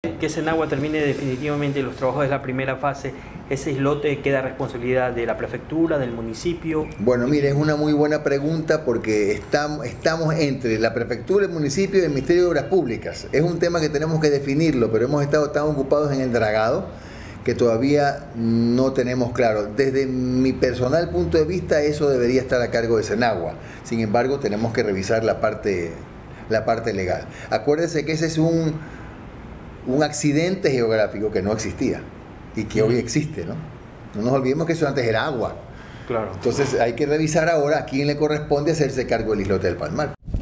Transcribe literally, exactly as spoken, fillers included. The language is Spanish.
Que Senagua termine definitivamente los trabajos de la primera fase, ese islote queda a responsabilidad de la prefectura, del municipio. Bueno, mire, es una muy buena pregunta porque estamos, estamos entre la prefectura, el municipio y el Ministerio de Obras Públicas. Es un tema que tenemos que definirlo, pero hemos estado tan ocupados en el dragado que todavía no tenemos claro. Desde mi personal punto de vista, eso debería estar a cargo de Senagua. Sin embargo, tenemos que revisar la parte, la parte legal. Acuérdense que ese es un, un accidente geográfico que no existía y que hoy existe, ¿no? No nos olvidemos que eso antes era agua. Claro. Entonces hay que revisar ahora a quién le corresponde hacerse cargo del islote del Palmar.